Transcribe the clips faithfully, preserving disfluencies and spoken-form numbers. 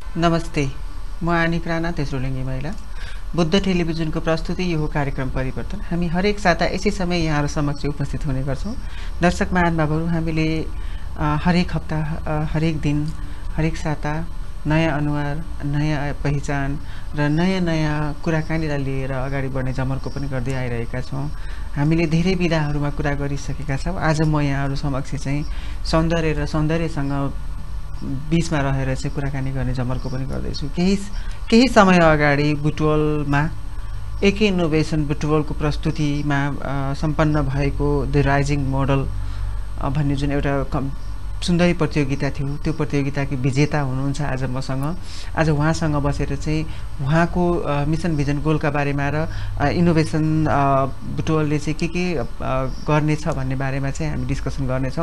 नमस्ते, म आनिक राना तेस्रो लिङ्गी महिला बुद्ध टेलिभिजनको प्रस्तुति यो कार्यक्रम परिवर्तन। हामी हरेक साता यसै समय यहाँहरु समक्ष उपस्थित हुने गर्छौं। दर्शक महानुभावहरु, हामीले हरेक हप्ता, हरेक दिन, हरेक साता नयाँ अनुहार, नयाँ पहिचान र नयाँ नयाँ कुराकानीलाई लिएर अगाडि बढ्ने जमर्को पनि गर्दै आइरहेका छौं। हामीले धेरै विधाहरुमा कुरा गरिसकेका छौं। आज म यहाँहरु समक्ष चाहिँ सौन्दर्य र सौन्दर्यसँग बीचमा रहेर चाहिँ कुराकानी गर्ने जमर्को पनि गर्दैछु। केही केही समय अगाडि बुटवलमा एके इनोभेसन बुटवलको प्रस्तुतिमा सम्पन्न भएको द राइजिङ मोडल भन्ने जुन एउटा सुन्दरी प्रतियोगिता थियो, त्यो प्रतियोगिताको विजेता हुनुहुन्छ आज मसँग। आज उहाँसँग बसेर चाहिँ उहाँको मिसन भिजन गोलका बारेमा र इनोभेसन बुटवलले चाहिँ के के गर्नेछ भन्ने बारेमा चाहिँ हामी डिस्कसन गर्नेछौँ।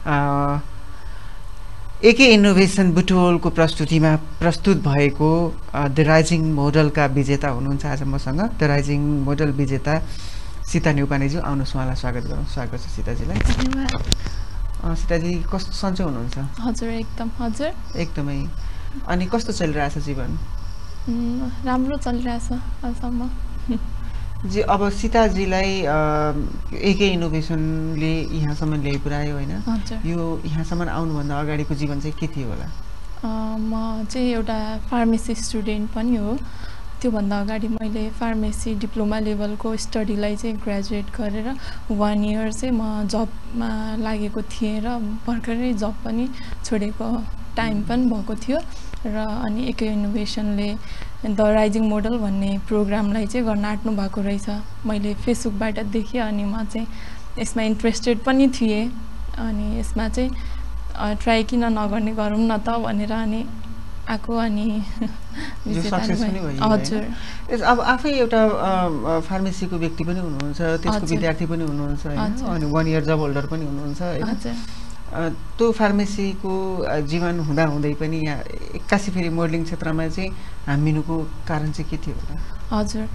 एके इनोभेसन बुटवलको प्रस्तुतिमा प्रस्तुत भएको द राइजिङ मोडलका विजेता हुनुहुन्छ आज मसँग। द राइजिङ मोडल विजेता सीता न्युपानेज्यू, आउनुहोस् उहाँलाई स्वागत गरौँ। स्वागत छ सीताजीलाई। धन्यवाद। सीताजी कस्तो सन्चो हुनुहुन्छ? हजुर एकदम। हजुर एकदमै। अनि कस्तो चलिरहेछ जीवन? राम्रो चलिरहेछ अहिलेसम्म जी। अब सीताजीलाई एके इनोभेसनले यहाँसम्म ल्याइ पुर्यायो हैन? यो यहाँसम्म आउनुभन्दा अगाडिको जीवन चाहिँ के थियो होला? म चाहिँ एउटा फार्मेसी स्टुडेन्ट पनि हो। त्योभन्दा अगाडि मैले फार्मेसी डिप्लोमा लेभलको स्टडीलाई चाहिँ ग्रेजुएट गरेर वान इयर चाहिँ म जबमा लागेको थिएँ र भर्खरै जब पनि छोडेको टाइम पनि भएको थियो र अनि एके इनोभेसनले द राइजिङ मोडल भन्ने प्रोग्रामलाई चाहिँ गर्न आँट्नु भएको रहेछ। मैले फेसबुकबाट देखेँ अनि म चाहिँ यसमा इन्ट्रेस्टेड पनि थिएँ। अनि यसमा चाहिँ ट्राई किन नगर्ने, गरौँ न त भनेर अनि आएको। अनि हजुर, अब आफै एउटा फार्मेसीको व्यक्ति पनि हुनुहुन्छ, त्यसको विद्यार्थी पनि हुनुहुन्छ हैन? अनि वान इयर जब होल्डर पनि हुनुहुन्छ हैन? त्यो फार्मेसीको जीवन हुँदा हुँदै पनि यहाँ एक्कासी फेरि मोडलिङ क्षेत्रमा चाहिँ हामिनुको कारण चाहिँ के थियो होला? हजुर,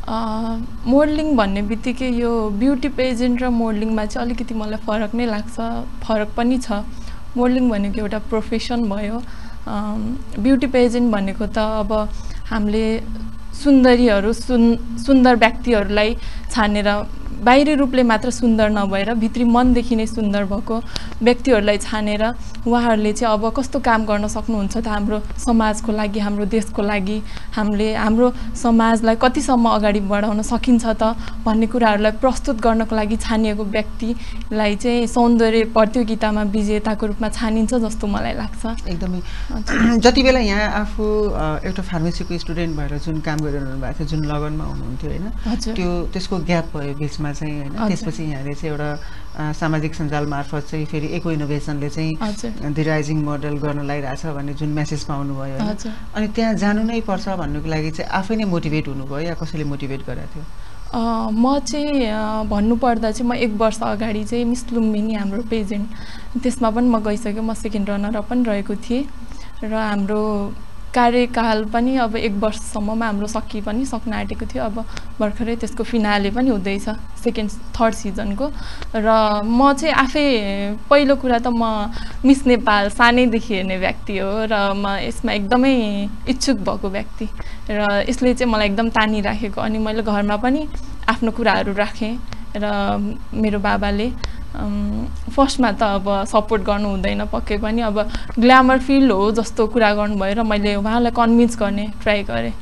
मोडलिङ भन्ने बित्तिकै यो ब्युटी पेजेन्ट र मोडलिङमा चाहिँ अलिकति मलाई फरक नै लाग्छ। फरक पनि छ। मोडलिङ भनेको एउटा प्रोफेसन भयो। ब्युटी पेजेन्ट भनेको त अब हामीले सुन्दरीहरू सुन सुन्दर व्यक्तिहरूलाई छानेर बाहिरी रूपले मात्र सुन्दर नभएर भित्री मनदेखि नै सुन्दर भएको व्यक्तिहरूलाई छानेर उहाँहरूले चाहिँ अब कस्तो काम गर्न सक्नुहुन्छ त हाम्रो समाजको लागि, हाम्रो देशको लागि, हामीले हाम्रो समाजलाई कतिसम्म अगाडि बढाउन सकिन्छ त भन्ने कुराहरूलाई प्रस्तुत गर्नको लागि छानिएको व्यक्तिलाई चाहिँ सौन्दर्य प्रतियोगितामा विजेताको रूपमा छानिन्छ जस्तो मलाई लाग्छ। एकदमै। जति बेला यहाँ आफू एउटा फार्मेसीको स्टुडेन्ट भएर जुन काम गरिरहनु भएको थियो, जुन लगनमा हुनुहुन्थ्यो हैन, त्यो त्यसको ग्याप भयो बिचमा चाहिँ हैन? त्यसपछि यहाँले चाहिँ एउटा सामाजिक सञ्जाल मार्फत चाहिँ फेरि एको इनोभेसनले चाहिँ द राइजिङ मोडल गर्न लागिरहेछ भन्ने जुन मेसेज पाउनुभयो हैन? अनि त्यहाँ जानु नै पर्छ भन्नुको लागि चाहिँ आफै नै मोटिभेट हुनुभयो या कसैले मोटिभेट गराएको थियो? म चाहिँ भन्नुपर्दा चाहिँ म एक वर्ष अगाडि चाहिँ मिस लुम्बिनी हाम्रो पेजेन्ट, त्यसमा पनि म गइसकेँ। म सेकेन्ड रनर अप पनि रहेको थिएँ र हाम्रो कार्यकाल पनि अब एक वर्षसम्ममा हाम्रो सकि पनि सक्न आँटेको थियो। अब भर्खरै त्यसको फिनाले पनि हुँदैछ सेकेन्ड थर्ड सिजनको। र म चाहिँ आफै पहिलो कुरा त म मिस नेपाल सानैदेखि हेर्ने व्यक्ति हो र म यसमा एकदमै इच्छुक भएको व्यक्ति र यसले चाहिँ मलाई एकदम तानिराखेको। अनि मैले घरमा पनि आफ्नो कुराहरू राखेँ र मेरो बाबाले फर्स्टमा त अब सपोर्ट गर्नु हुँदैन पक्कै पनि, अब ग्ल्यामर फिल्ड हो जस्तो कुरा गर्नुभयो र मैले उहाँलाई कन्भिन्स गर्ने ट्राई गरेँ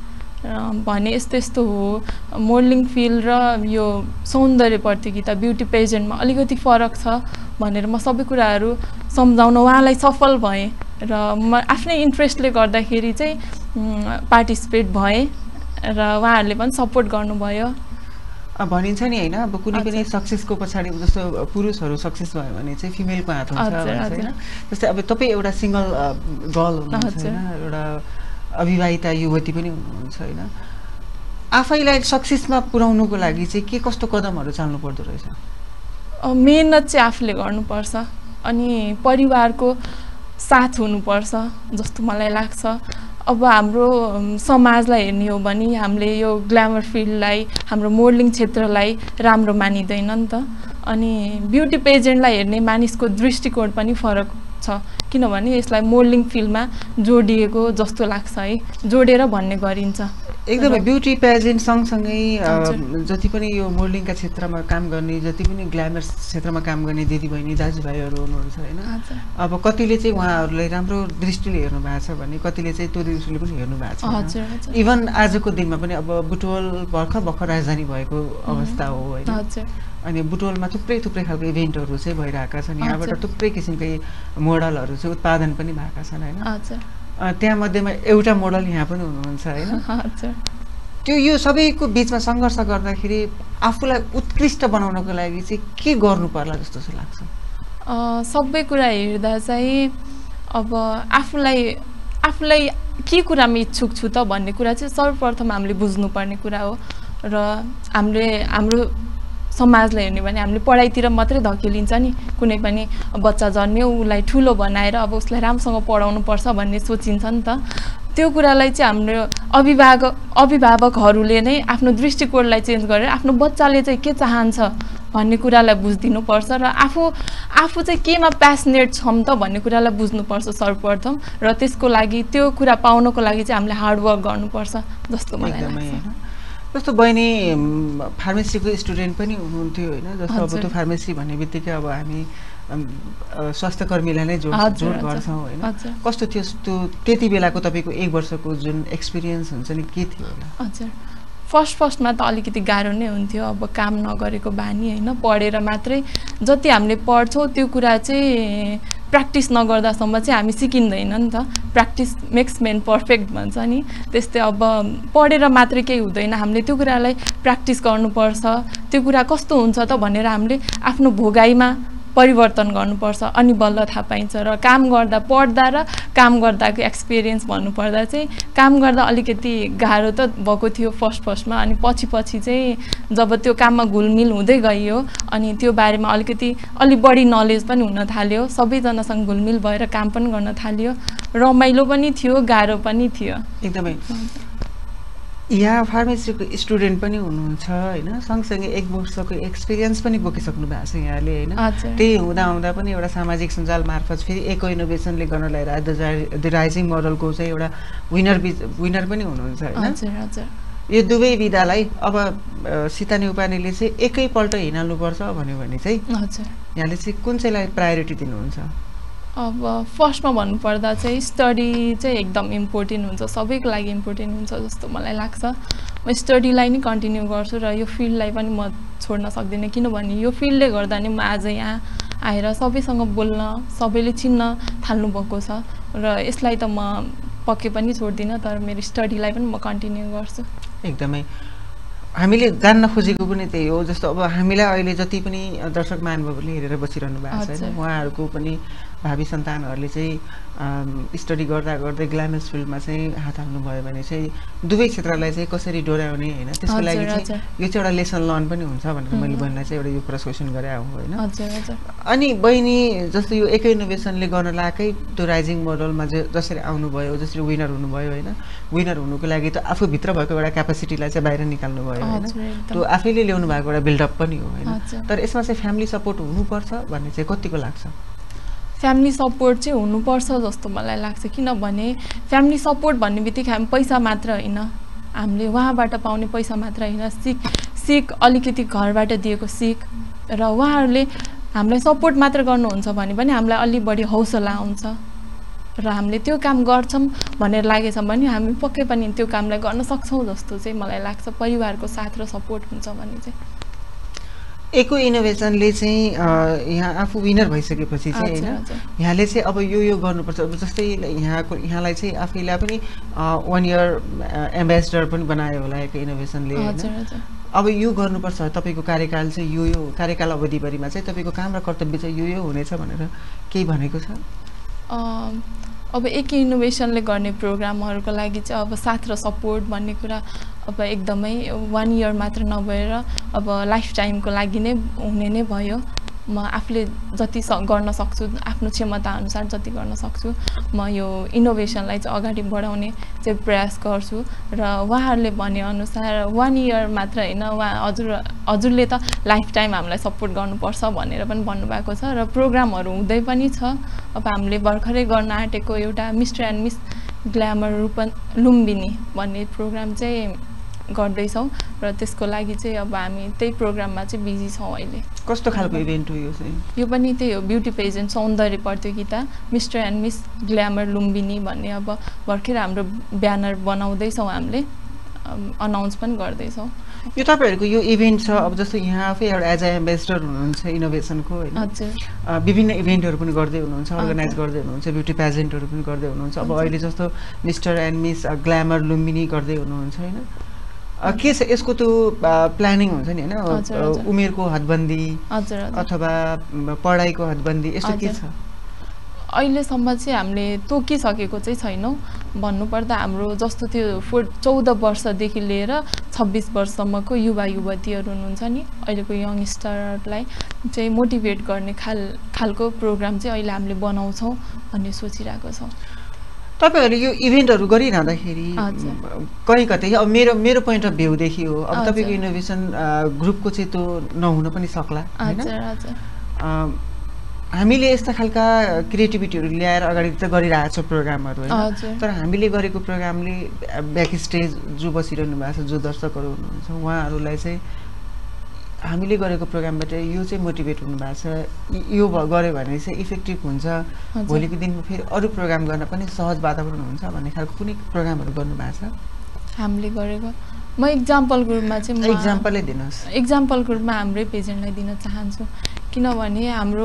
भने यस्तो यस्तो हो मोडलिङ फिल्ड र यो सौन्दर्य प्रतियोगिता ब्युटी पेजेन्टमा अलिकति फरक छ भनेर म सबै कुराहरू सम्झाउन उहाँलाई सफल भएँ र म आफ्नै इन्ट्रेस्टले गर्दाखेरि चाहिँ पार्टिसिपेट भएँ र उहाँहरूले पनि सपोर्ट गर्नुभयो। भनिन्छ नि हैन, अब कुनै पनि सक्सेसको पछाडि जस्तो पुरुषहरू सक्सेस भयो भने चाहिँ फिमेलको हात हुन्छ हैन? जस्तै अब तपाईँ एउटा सिंगल गर्ल हुनुहुन्छ हैन, एउटा अविवाहिता युवती पनि हुनुहुन्छ हैन? आफैलाई सक्सेसमा पुर्याउनुको लागि चाहिँ के कस्तो कदमहरू चाल्नु पर्दो रहेछ? मेहनत चाहिँ आफूले गर्नुपर्छ अनि परिवारको साथ हुनुपर्छ जस्तो मलाई लाग्छ। अब हाम्रो समाजलाई हेर्ने हो भने हामीले यो ग्ल्यामर फिल्डलाई, हाम्रो मोडलिङ क्षेत्रलाई राम्रो मानिदैन नि त। अनि ब्युटी पेजेन्टलाई हेर्ने मानिसको दृष्टिकोण पनि फरक छ। किनभने यसलाई मोल्डिङ फिल्डमा जोडिएको जस्तो लाग्छ है, जोडेर भन्ने गरिन्छ। एकदमै ब्युटी पेजेन्ट सँगसँगै जति पनि यो मोल्डिङका क्षेत्रमा काम गर्ने, जति पनि ग्ल्यामर क्षेत्रमा काम गर्ने दिदीबहिनी दाजुभाइहरू हुनुहुन्छ होइन, अब कतिले चाहिँ उहाँहरूलाई राम्रो दृष्टिले हेर्नु भएको छ भने कतिले चाहिँ त्यो दृष्टिले पनि हेर्नु भएको छ। इभन आजको दिनमा पनि अब बुटवल भर्खर भर्खर राजधानी भएको अवस्था हो होइन, अनि बुटवलमा थुप्रै थुप्रै खालको इभेन्टहरू चाहिँ भइरहेका छन्। यहाँबाट थुप्रै किसिमकै मोडलहरू चाहिँ उत्पादन पनि भएका छन् होइन। त्यहाँ मध्येमा एउटा मोडल यहाँ पनि हुनुहुन्छ होइन। त्यो यो सबैको बिचमा सङ्घर्ष गर्दाखेरि आफूलाई उत्कृष्ट बनाउनको लागि चाहिँ के गर्नु पर्ला जस्तो चाहिँ लाग्छ? सबै कुरा हेर्दा चाहिँ अब आफूलाई आफूलाई के कुरामा इच्छुक छु त भन्ने कुरा चाहिँ सर्वप्रथम हामीले बुझ्नुपर्ने कुरा हो। र हामीले हाम्रो समाजलाई हेर्ने भने हामीले पढाइतिर मात्रै धकेलिन्छ नि, कुनै पनि बच्चा जन्मियो उसलाई ठुलो बनाएर अब उसलाई राम्रोसँग पढाउनु पर्छ भन्ने सोचिन्छ नि त। त्यो कुरालाई चाहिँ हाम्रो अभिभावक अभिभावकहरूले नै आफ्नो दृष्टिकोणलाई चेन्ज गरेर आफ्नो बच्चाले चाहिँ के चाहन्छ भन्ने कुरालाई बुझिदिनुपर्छ र आफू आफू चाहिँ केमा प्यासनेट छौँ त भन्ने कुरालाई बुझ्नुपर्छ सर्वप्रथम। र त्यसको लागि त्यो कुरा पाउनको लागि चाहिँ हामीले हार्डवर्क गर्नुपर्छ जस्तो मलाई लाग्छ। जस्तो बहिनी फार्मेसीको स्टुडेन्ट पनि हुनुहुन्थ्यो होइन, जस्तो अब त्यो फार्मेसी भन्ने बित्तिकै अब हामी स्वास्थ्य कर्मीलाई नै जोड जोड गर्छौँ होइन। कस्तो थियो त्यो त्यति बेलाको तपाईँको एक वर्षको जुन एक्सपिरियन्स हुन्छ नि, के थियो होला? हजुर, फर्स्ट फर्स्टमा त अलिकति गाह्रो नै हुन्थ्यो। अब काम नगरेको बानी होइन, पढेर मात्रै जति हामीले पढ्छौँ त्यो कुरा चाहिँ प्र्याक्टिस नगर्दासम्म चाहिँ हामी सिकिँदैन नि त। प्र्याक्टिस मेक्स मेन पर्फेक्ट भन्छ नि, त्यस्तै अब पढेर मात्रै केही हुँदैन, हामीले त्यो कुरालाई प्र्याक्टिस गर्नुपर्छ। त्यो कुरा कस्तो हुन्छ त भनेर हामीले आफ्नो भोगाइमा परिवर्तन गर्नुपर्छ, अनि बल्ल थाहा पाइन्छ। र काम गर्दा पढ्दा र काम गर्दाको एक्सपिरियन्स भन्नुपर्दा चाहिँ काम गर्दा अलिकति गाह्रो त भएको थियो फर्स्ट फर्स्टमा, अनि पछि पछि चाहिँ जब त्यो काममा घुलमिल हुँदै गइयो अनि त्यो बारेमा अलिकति अलिक बढी नलेज पनि हुन थाल्यो, सबैजनासँग घुलमिल भएर काम पनि गर्न थाल्यो, रमाइलो पनि थियो गाह्रो पनि थियो एकदमै। यहाँ फार्मेसीको स्टुडेन्ट पनि हुनुहुन्छ होइन, सँगसँगै एक वर्षको एक्सपिरियन्स पनि बोकिसक्नु भएको छ यहाँले होइन। त्यही हुँदा हुँदा पनि एउटा सामाजिक सञ्जाल मार्फत फेरि एको इनोभेसनले गर्न लगाएर द राइजिङ मोडलको चाहिँ एउटा विनर विनर पनि हुनुहुन्छ होइन। यो दुवै विधालाई अब सीता न्युपानेले चाहिँ एकैपल्ट हिँड्नुपर्छ भन्यो भने चाहिँ यहाँले चाहिँ कुन चाहिँलाई प्रायोरिटी दिनुहुन्छ? अब फर्स्टमा भन्नुपर्दा चाहिँ स्टडी चाहिँ एकदम इम्पोर्टेन्ट हुन्छ, सबैको लागि इम्पोर्टेन्ट हुन्छ जस्तो मलाई लाग्छ। म स्टडीलाई नै कन्टिन्यू गर्छु र यो फिल्डलाई पनि म छोड्न सक्दिनँ, किनभने यो फिल्डले गर्दा नै म आज यहाँ आएर सबैसँग बोल्न, सबैले चिन्न थाल्नुभएको छ र यसलाई त म पक्कै पनि छोड्दिनँ, तर मेरो स्टडीलाई पनि म कन्टिन्यू गर्छु। एकदमै हामीले जान्न खोजेको पनि त्यही हो। जस्तो अब हामीलाई अहिले जति पनि दर्शक महानुभावहरूले हेरेर बसिरहनु भएको छ होइन, उहाँहरूको पनि भावी सन्तानहरूले चाहिँ स्टडी गर्दा गर्दै ग्ल्यामरस फिल्डमा चाहिँ हात हाल्नुभयो भने चाहिँ दुवै क्षेत्रलाई चाहिँ कसरी डोर्याउने होइन, त्यसको लागि चाहिँ यो चाहिँ एउटा लेसन लर्न पनि हुन्छ भनेर मैले बहिनीलाई चाहिँ एउटा यो कुरा क्वेसन गरेँ हो होइन। अनि बहिनी जस्तो यो एकै इनोभेसनले गर्न लागेकै त्यो राइजिङ मोडलमा चाहिँ जसरी आउनुभयो, जसरी विनर हुनुभयो होइन, विनर हुनुको लागि त आफूभित्र भएको एउटा क्यापेसिटीलाई चाहिँ बाहिर निकाल्नु भयो होइन, त्यो आफैले ल्याउनु भएको एउटा बिल्डअप पनि हो होइन। तर यसमा चाहिँ फ्यामिली सपोर्ट हुनुपर्छ भन्ने चाहिँ कतिको लाग्छ? फ्यामिली सपोर्ट चाहिँ हुनुपर्छ जस्तो मलाई लाग्छ, किनभने फ्यामिली सपोर्ट भन्ने बित्तिकै हामी पैसा मात्र होइन, हामीले उहाँबाट पाउने पैसा मात्र होइन, सिक सिक अलिकति घरबाट दिएको सिक र उहाँहरूले हामीलाई सपोर्ट मात्र गर्नुहुन्छ भने पनि हामीलाई अलि बढी हौसला आउँछ र हामीले त्यो काम गर्छौँ भनेर लागेछ भने हामी पक्कै पनि त्यो कामलाई गर्न सक्छौँ जस्तो चाहिँ मलाई लाग्छ। परिवारको साथ र सपोर्ट हुन्छ भने चाहिँ एको इनोभेसनले चाहिँ यहाँ आफू विनर भइसकेपछि चाहिँ होइन, यहाँले चाहिँ अब यो यो गर्नुपर्छ। अब जस्तै यहाँको यहाँलाई चाहिँ आफैलाई पनि वान इयर एम्बेसडर पनि बनायो होला एको इनोभेसनले होइन। अब यो गर्नुपर्छ, तपाईँको कार्यकाल चाहिँ यो यो कार्यकाल अवधिभरिमा चाहिँ तपाईँको काम र कर्तव्य चाहिँ यो यो हुनेछ भनेर केही भनेको छ? अब एक इनोभेसनले गर्ने प्रोग्रामहरूको लागि चाहिँ अब साथ र सपोर्ट भन्ने कुरा अब एकदमै वान इयर मात्र नभएर अब लाइफ टाइमको लागि नै हुने नै भयो म आफूले जति गर्न सक्छु आफ्नो क्षमता अनुसार जति गर्न सक्छु म यो इनोभेसनलाई चाहिँ अगाडि बढाउने चाहिँ प्रयास गर्छु र उहाँहरूले भने अनुसार वान इयर मात्र होइन उहाँ हजुर हजुरले त लाइफ टाइम हामीलाई सपोर्ट गर्नुपर्छ भनेर पनि भन्नुभएको छ र प्रोग्रामहरू हुँदै पनि छ। अब हामीले भर्खरै गर्न आँटेको एउटा मिस्टर एन्ड मिस ग्ल्यामर रूपन लुम्बिनी भन्ने प्रोग्राम चाहिँ गर्दैछौँ र त्यसको लागि चाहिँ अब हामी त्यही प्रोग्राममा चाहिँ बिजी छौँ अहिले। कस्तो खालको इभेन्ट हो यो चाहिँ? यो पनि त्यही हो, ब्युटी पेजेन्ट सौन्दर्य प्रतियोगिता mister and miss glamour Lumbini भन्ने। अब भर्खर हाम्रो ब्यानर बनाउँदैछौँ, हामीले अनाउन्स पनि गर्दैछौँ। यो तपाईँहरूको यो इभेन्ट छ, अब जस्तो यहाँ आफै एउटा एज अ एम्बेसडर हुनुहुन्छ इनोभेसनको होइन, विभिन्न इभेन्टहरू पनि गर्दै हुनुहुन्छ, अर्गनाइज गर्दै हुनुहुन्छ, ब्युटी पेजेन्टहरू पनि गर्दै हुनुहुन्छ। अब अहिले जस्तो mister and miss glamour Lumbini गर्दै हुनुहुन्छ होइन, के छ यसको त्यो प्लानिङ हुन्छ नि होइन, उमेरको हदबन्दी अथवा पढाइको हदबन्दी यस्तो के छ? अहिलेसम्म चाहिँ हामीले तोकिसकेको चाहिँ छैनौँ। भन्नुपर्दा हाम्रो जस्तो त्यो फो चौध वर्षदेखि लिएर छब्बिस वर्षसम्मको युवा युवतीहरू हुनुहुन्छ नि, अहिलेको यङस्टरहरूलाई चाहिँ मोटिभेट गर्ने खाल खालको प्रोग्राम चाहिँ अहिले हामीले बनाउँछौँ भन्ने सोचिरहेको छौँ। तपाईहरुले यो इभेन्टहरु गरिरहँदाखेरि कहीँ कतै अब मेरो मेरो पोइन्ट अफ भ्यूदेखि हो, अब तपाईको इनोभेसन ग्रुपको चाहिँ त्यो नहुन पनि सक्ला हैन। हामीले यस्ता खालका क्रिएटिभिटीहरु ल्याएर अगाडि त गरिरहेको छ प्रोग्रामहरु हैन, तर हामीले गरेको प्रोग्रामले ब्याक स्टेज जो बसिरहनु भएको छ, जो दर्शकहरु हुनुहुन्छ उहाँहरुलाई चाहिँ हामीले गरेको प्रोग्रामबाट यो चाहिँ मोटिभेट हुनु भएको छ, यो गर्यो भने चाहिँ इफेक्टिभ हुन्छ, भोलिको दिनमा फेरि अरु प्रोग्राम गर्न पनि सहज वातावरण हुन्छ भन्ने खालको कुनै प्रोग्रामहरु गर्नु भएको छ हामीले गरेको? म एक्जाम्पलको रूपमा चाहिँ म एक्जाम्पलै दिनुहोस्। एक्जाम्पलको रूपमा हाम्रै पेजेन्टलाई दिन चाहन्छु, किनभने हाम्रो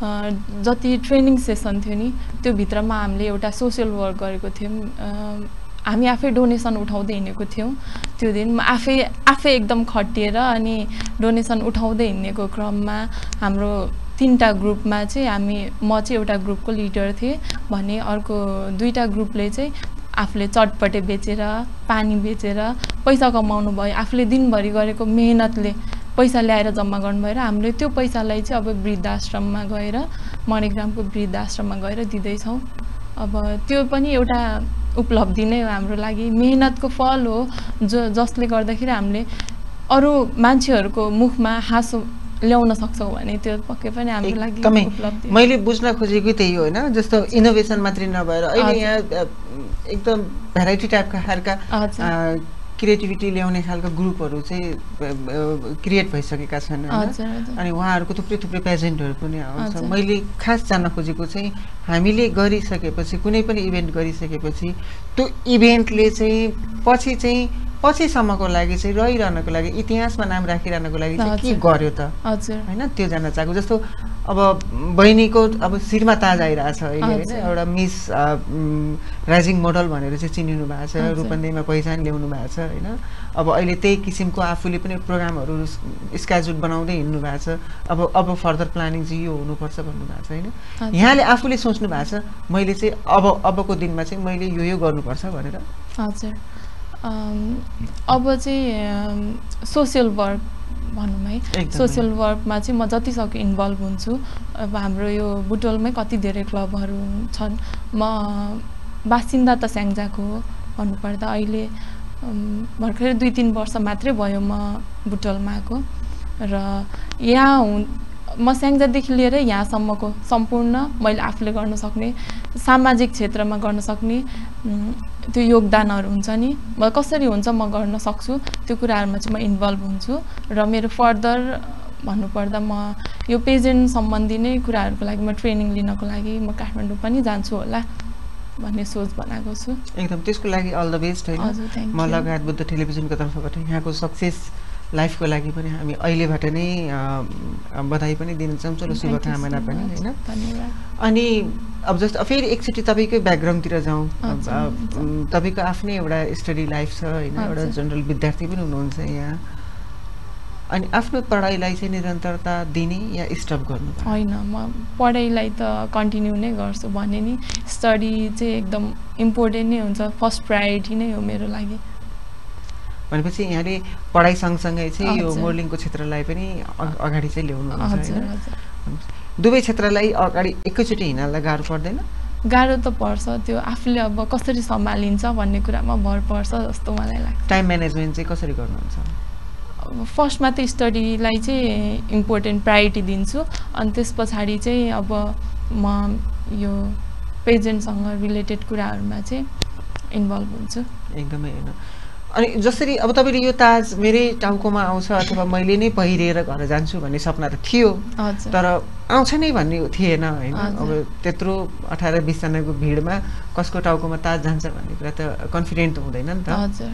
जति ट्रेनिङ सेसन थियो नि त्यो भित्रमा हामीले एउटा सोशल वर्क गरेको थियौँ। हामी आफै डोनेसन उठाउँदै हिँडेको थियौँ त्यो दिन, म आफै आफै एकदम खटिएर अनि डोनेसन उठाउँदै हिँडेको क्रममा हाम्रो तीनटा ग्रुपमा चाहिँ हामी म चाहिँ एउटा ग्रुपको लिडर थिएँ भने अर्को दुईटा ग्रुपले चाहिँ आफूले चटपटे बेचेर पानी बेचेर पैसा कमाउनु भयो, आफूले दिनभरि गरेको मेहनतले पैसा ल्याएर जम्मा गर्नु भएर हामीले त्यो पैसालाई चाहिँ अब वृद्धाश्रममा गएर मणिग्रामको वृद्धाश्रममा गएर दिँदैछौँ। अब त्यो पनि एउटा उपलब्धि नै हो हाम्रो लागि, मेहनतको फल हो जो जसले गर्दाखेरि हामीले अरू मान्छेहरूको मुखमा हाँसो ल्याउन सक्छौँ भने त्यो पक्कै पनि हाम्रो लागि उपलब्धि। मैले बुझ्न खोजेको त्यही हो होइन, जस्तो इनोभेसन मात्रै नभएर अहिले यहाँ एकदम भेराइटी टाइपका खालका क्रिएटिभिटी ल्याउने खालका ग्रुपहरू चाहिँ क्रिएट भइसकेका छन् हैन, अनि उहाँहरूको थुप्रै थुप्रै पेजेन्टहरू पनि आउँछ। मैले खास जान्न खोजेको चाहिँ हामीले गरिसकेपछि कुनै पनि इभेन्ट गरिसकेपछि त्यो इभेन्टले चाहिँ पछि चाहिँ पछिसम्मको लागि चाहिँ रहिरहनको लागि इतिहासमा नाम राखिरहनको लागि चाहिँ के गर्यो त हैन, त्यो जान्न चाहेको। जस्तो अब बहिनीको अब शिरमा ताज आइरहेछ अहिले हैन, एउटा मिस राइजिङ मोडल भनेर चाहिँ चिनिनु भएको छ, रूपन्देहीमा पहिचान ल्याउनु भएको छ हैन। अब अहिले त्यही किसिमको आफूले पनि प्रोग्रामहरू स्केड्युल बनाउँदै हिँड्नु भएको छ, अब अब फर्दर प्लानिङ चाहिँ यो हुनुपर्छ भन्नु भएको छ हैन। यहाँले आफूले सोच्नु भएको छ मैले चाहिँ अब अबको दिनमा चाहिँ मैले यो यो गर्नुपर्छ भनेर? हजुर, अब चाहिँ सोसियल वर्क भनौँ है, सोसियल वर्कमा चाहिँ म जतिसक्दो इन्भल्भ हुन्छु। अब हाम्रो यो बुटवलमै कति धेरै क्लबहरू छन्, म बासिन्दा त स्याङ्जाको हो भन्नुपर्दा अहिले भर्खरै दुई तिन वर्ष मात्रै भयो म बुटवलमा आएको र यहाँ हुँ म स्याङ्जादेखि लिएर यहाँसम्मको सम्पूर्ण मैले आफूले गर्न सक्ने सामाजिक क्षेत्रमा गर्न सक्ने त्यो योगदानहरू हुन्छ नि, म कसरी हुन्छ म गर्न सक्छु त्यो कुराहरूमा चाहिँ म इन्भल्भ हुन्छु। र मेरो फर्दर भन्नुपर्दा म यो पेजेन्ट सम्बन्धी नै कुराहरूको लागि म ट्रेनिङ लिनको लागि म काठमाडौँ पनि जान्छु होला भन्ने सोच बनाएको छु। एकदम त्यसको लागि अल द बेस्ट हैन। म लगायत बुद्ध टेलिभिजनको तर्फबाट यहाँको सक्सेस लाइफको लागि पनि हामी अहिलेबाट नै बधाई पनि दिन चाहन्छौँ र शुभकामना पनि हैन। अनि अब जस्तो फेरि एकचोटि तपाईँकै ब्याकग्राउन्डतिर जाउँ, तपाईँको आफ्नै एउटा स्टडी लाइफ छ हैन, एउटा जनरल विद्यार्थी पनि हुनुहुन्छ यहाँ, अनि आफ्नो पढाइलाई चाहिँ निरन्तरता दिने या स्टप गर्नु? होइन, म पढाइलाई त कन्टिन्यू नै गर्छु भने नि, स्टडी चाहिँ एकदम इम्पोर्टेन्ट नै हुन्छ, फर्स्ट प्रायोरिटी नै हो मेरो लागि। भनेपछि यहाँले पढाइ सँगसँगै चाहिँ यो मोडलिङको क्षेत्रलाई पनि अगाडि चाहिँ ल्याउनुहुन्छ हैन। दुवै क्षेत्रलाई अगाडि एकैचोटि हिँड्नलाई गाह्रो पर्दैन? गाह्रो त पर्छ, त्यो आफूले अब कसरी सम्हालिन्छ भन्ने कुरामा भर पर्छ जस्तो मलाई लाग्छ। टाइम म्यानेजमेन्ट चाहिँ कसरी गर्नुहुन्छ? फर्स्टमा त स्टडीलाई चाहिँ इम्पोर्टेन्ट प्रायोरिटी दिन्छु, अनि त्यस पछाडि चाहिँ अब म यो पेजेन्टसँग रिलेटेड कुराहरूमा चाहिँ इन्भल्भ हुन्छु। एकदमै होइन। अनि जसरी अब तपाईँले यो ताज मेरै टाउकोमा आउँछ अथवा मैले नै पहिरेर घर जान्छु भन्ने सपना त थियो, तर आउँछ नै भन्ने थिएन होइन। अब त्यत्रो अठार बिसजनाको भिडमा कसको टाउकोमा ताज जान्छ भन्ने कुरा त कन्फिडेन्ट त हुँदैन नि त।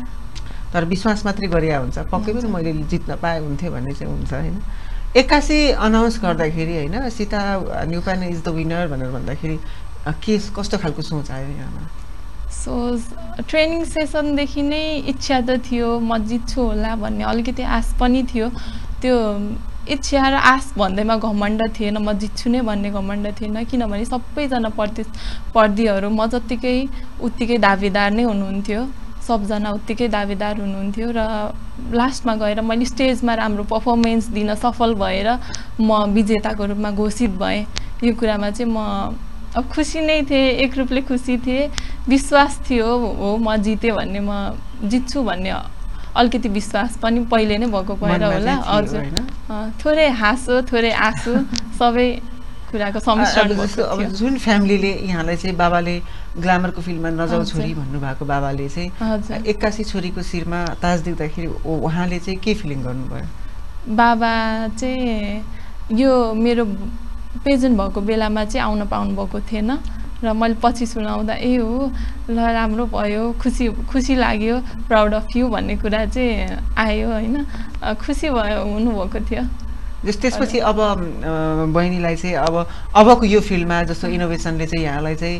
तर विश्वास मात्रै गरिया हुन्छ, पक्कै पनि मैले जित्न पाए हुन्थ्यो भन्ने चाहिँ हुन्छ होइन। एक्कासी अनाउन्स गर्दाखेरि होइन Sita Neupane is the winner भनेर भन्दाखेरि के कस्तो खालको सोच आयो यहाँमा? सो ट्रेनिङ सेसनदेखि नै इच्छा त थियो म जित्छु होला भन्ने, अलिकति आश पनि थियो। त्यो इच्छा र आश भन्दैमा घमण्ड थिएन, म जित्छु नै भन्ने घमण्ड थिएन, किनभने सबैजना प्रतिस्पर्धीहरू म जत्तिकै उत्तिकै दावेदार नै हुनुहुन्थ्यो, सबजना उत्तिकै दावेदार हुनुहुन्थ्यो। र लास्टमा गएर मैले स्टेजमा राम्रो पर्फर्मेन्स दिन सफल भएर म विजेताको रूपमा घोषित भएँ। यो कुरामा चाहिँ म अब खुसी नै थिएँ, एक रूपले खुसी थिएँ, विश्वास थियो हो म जितेँ भन्ने, म जित्छु भन्ने अलिकति विश्वास पनि पहिले नै भएको भएर होला। हजुर, थोरै हाँसो थोरै आँसु सबै कुराको सम्मिश्रण जस्तो अब जुन फ्यामिलीले यहाँलाई चाहिँ बाबाले ग्ल्यामरको फिल्ममा नजाऊ छोरी भन्नुभएको बाबाले चाहिँ एक्कासी छोरीको शिरमा ताज देख्दाखेरि उहाँले चाहिँ के फिलिङ गर्नुभयो? बाबा चाहिँ यो मेरो पेजेन्ट भएको बेलामा चाहिँ आउन पाउनु भएको थिएन र मैले पछि सुनाउँदा ए हो ल राम्रो भयो, खुसी खुसी लाग्यो, प्राउड अफ यु भन्ने कुरा चाहिँ आयो होइन, खुसी भयो हुनुभएको थियो। जस त्यसपछि अब बहिनीलाई चाहिँ अब अबको यो फिल्डमा जस्तो इनोभेसनले चाहिँ यहाँलाई चाहिँ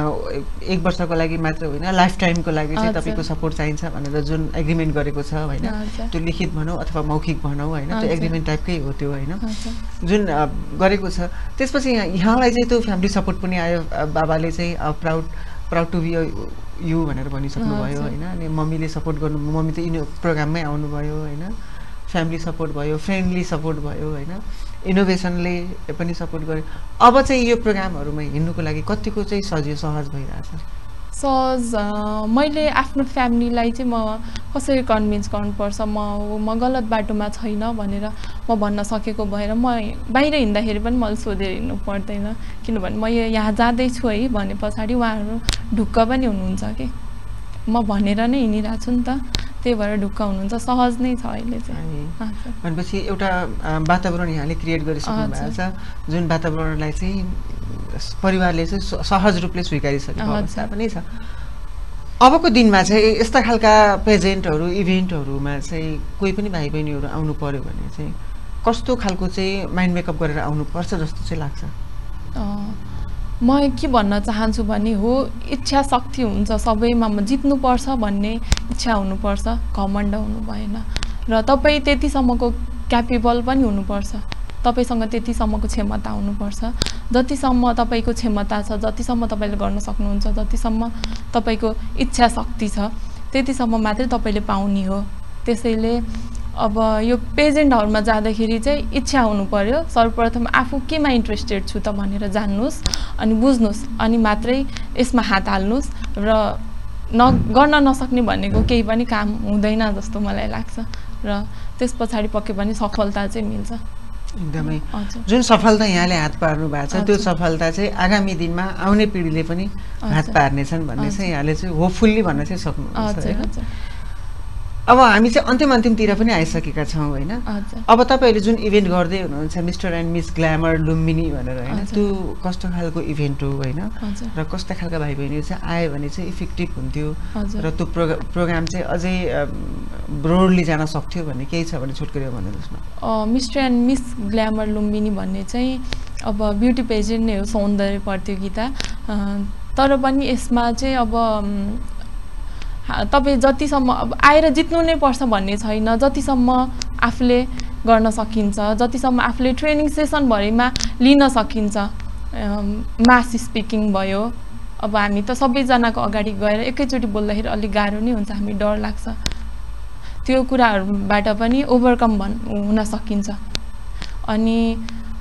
एक वर्षको लागि मात्र होइन लाइफ टाइमको लागि चाहिँ तपाईँको सपोर्ट चाहिन्छ भनेर जुन एग्रिमेन्ट गरेको छ होइन, त्यो लिखित भनौँ अथवा मौखिक भनौँ होइन, त्यो एग्रिमेन्ट टाइपकै हो त्यो होइन, जुन गरेको छ। त्यसपछि यहाँलाई चाहिँ त्यो फ्यामिली सपोर्ट पनि आयो, बाबाले चाहिँ proud proud to be you भनेर भनिसक्नुभयो होइन, अनि मम्मीले सपोर्ट गर्नु, मम्मी त यिनी प्रोग्राममै आउनुभयो होइन, फ्यामिली सपोर्ट भयो, फ्रेन्डली सपोर्ट भयो होइन, इनोभेसनले पनि सपोर्ट गर्यो। अब चाहिँ यो प्रोग्रामहरूमा हिँड्नुको लागि कतिको चाहिँ सजिलो सहज भइरहेछ? सहज, मैले आफ्नो फ्यामिलीलाई चाहिँ म कसरी कन्भिन्स गर्नुपर्छ, म म गलत बाटोमा छैन भनेर म भन्न सकेको भएर म बाहिर हिँड्दाखेरि पनि मैले सोधेर हिँड्नु पर्दैन, किनभने म यहाँ जाँदैछु है भने पछाडि उहाँहरू ढुक्क पनि हुनुहुन्छ कि म भनेर नै हिँडिरहेको छु नि त, त्यही भएर ढुक्क हुनुहुन्छ, सहज नै छ अहिले चाहिँ। भनेपछि एउटा वातावरण यहाँले क्रिएट गरिसक्नु भएको छ जुन वातावरणलाई चाहिँ परिवारले चाहिँ सहज रूपले स्वीकारिसकेको अवस्था पनि छ। अबको दिनमा चाहिँ यस्ता खालका पेजेन्टहरू इभेन्टहरूमा चाहिँ कोही पनि भाइ बहिनीहरू आउनु पर्यो भने चाहिँ कस्तो खालको चाहिँ माइन्ड मेकअप गरेर आउनुपर्छ जस्तो चाहिँ लाग्छ? म के भन्न चाहन्छु भने हो इच्छा शक्ति हुन्छ सबैमा, म जित्नुपर्छ भन्ने इच्छा हुनुपर्छ, घमण्ड हुनु भएन र तपाईँ त्यतिसम्मको क्यापेबल पनि हुनुपर्छ, तपाईँसँग त्यतिसम्मको क्षमता हुनुपर्छ। जतिसम्म तपाईँको क्षमता छ, जतिसम्म तपाईँले गर्न सक्नुहुन्छ, जतिसम्म तपाईँको इच्छा शक्ति छ, त्यतिसम्म मात्रै तपाईँले पाउने हो। त्यसैले अब यो पेजेन्टहरूमा जाँदाखेरि चाहिँ इच्छा हुनु पर्यो, सर्वप्रथम आफू केमा इन्ट्रेस्टेड छु त भनेर जान्नुहोस् अनि बुझ्नुहोस्, अनि मात्रै यसमा हात हाल्नुहोस् र न गर्न नसक्ने भनेको केही पनि काम हुँदैन जस्तो मलाई लाग्छ र त्यस पछाडि पक्कै पनि सफलता चाहिँ मिल्छ। एकदमै जुन सफलता यहाँले हात पार्नु भएको छ त्यो सफलता चाहिँ आगामी दिनमा आउने पिँढीले पनि हात पार्नेछन् भन्ने चाहिँ यहाँले चाहिँ होपफुल्ली भन्न चाहिँ सक्नुहुन्छ। अब हामी चाहिँ अन्तिम अन्तिमतिर पनि आइसकेका छौँ होइन। अब तपाईँहरूले जुन इभेन्ट गर्दै हुनुहुन्छ mister and miss glamour Lumbini भनेर होइन, त्यो कस्तो खालको इभेन्ट हो होइन र कस्तो खालका भाइ बहिनीहरू चाहिँ आयो भने चाहिँ इफेक्टिभ हुन्थ्यो र त्यो प्रोग्रा प्रोग्राम चाहिँ अझै ब्रोडली जान सक्थ्यो भन्ने केही छ भने छोटकरी भनिदिनुहोस् न। Mister and miss glamour Lumbini भन्ने चाहिँ अब ब्युटी पेजेन्ट नै हो, सौन्दर्य प्रतियोगिता, तर पनि यसमा चाहिँ अब तपाईँ जतिसम्म अब आएर जित्नु नै पर्छ भन्ने छैन, जतिसम्म आफूले गर्न सकिन्छ, जतिसम्म आफूले ट्रेनिङ सेसनभरिमा लिन सकिन्छ। मास स्पिकिङ भयो, अब हामी त सबैजनाको अगाडि गएर एकैचोटि बोल्दाखेरि अलिक गाह्रो नै हुन्छ, हामी डर लाग्छ, त्यो कुराहरूबाट पनि ओभरकम भन् हुन सकिन्छ। अनि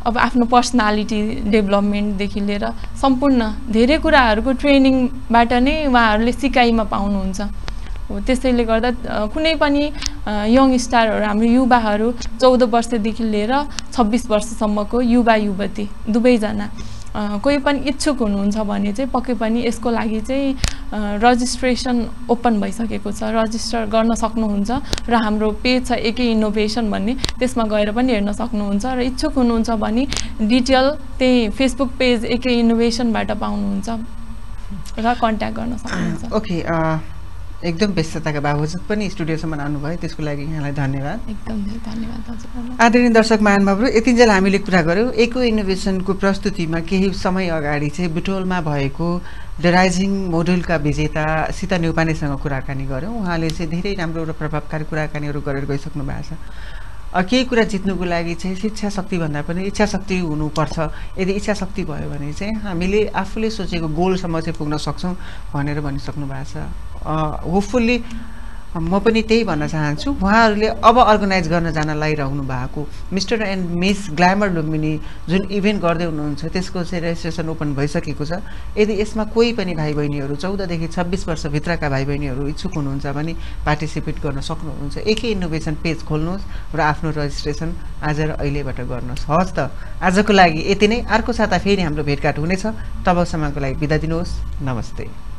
अब आफ्नो पर्सनालिटी डेभलपमेन्टदेखि लिएर सम्पूर्ण धेरै कुराहरूको ट्रेनिङबाट नै उहाँहरूले सिकाइमा पाउनुहुन्छ। हो त्यसैले गर्दा कुनै पनि यङ स्टारहरू हाम्रो युवाहरू चौध वर्षदेखि लिएर छब्बिस वर्षसम्मको युवा युवती दुवैजना कोही पनि इच्छुक हुनुहुन्छ भने चाहिँ पक्कै पनि यसको लागि चाहिँ रजिस्ट्रेसन ओपन भइसकेको छ, रजिस्टर गर्न सक्नुहुन्छ र हाम्रो पेज छ एकै इनोभेसन भन्ने, त्यसमा गएर पनि हेर्न सक्नुहुन्छ र इच्छुक हुनुहुन्छ भने डिटेल त्यही फेसबुक पेज एकै इनोभेसनबाट पाउनुहुन्छ र कन्ट्याक्ट गर्न सक्नुहुन्छ। ओके, एकदम व्यस्तताका बावजुद पनि स्टुडियोसम्म आउनुभयो, त्यसको लागि यहाँलाई धन्यवाद। एकदम धेरै धन्यवाद हजुरलाई। आदरणीय दर्शक महानुभावहरू, यतिन्जेल हामीले कुरा गऱ्यौँ एको इनोभेसनको प्रस्तुतिमा केही समय अगाडि चाहिँ बुटवलमा भएको द राइजिङ मोडलका विजेता सीता न्यौपानेसँग कुराकानी गऱ्यौँ। उहाँले चाहिँ धेरै राम्रो र प्रभावकारी कुराकानीहरू गरेर गइसक्नु भएको छ। केही कुरा जित्नुको लागि चाहिँ शिक्षा शक्ति भन्दा पनि इच्छा शक्ति हुनुपर्छ। यदि इच्छा शक्ति भयो भने चाहिँ हामीले आफूले सोचेको गोलसम्म चाहिँ पुग्न सक्छौँ भनेर भनिसक्नु भएको छ। होपफुल्ली म पनि त्यही भन्न चाहन्छु। उहाँहरूले अब अर्गनाइज गर्न जान लागिरहनु भएको mister and miss glamour Lumbini जुन इभेन्ट गर्दै हुनुहुन्छ त्यसको चाहिँ रेजिस्ट्रेसन ओपन भइसकेको छ। यदि यसमा कोही पनि भाइ बहिनीहरू चौधदेखि छब्बिस वर्षभित्रका भाइ बहिनीहरू इच्छुक हुनुहुन्छ भने पार्टिसिपेट गर्न सक्नुहुन्छ। एकै इनोभेसन पेज खोल्नुहोस् र आफ्नो रजिस्ट्रेसन आज र अहिलेबाट गर्नुहोस्। हस् त, आजको लागि यति नै। अर्को साता फेरि हाम्रो भेटघाट हुनेछ। तबसम्मको लागि बिदा दिनुहोस्। नमस्ते।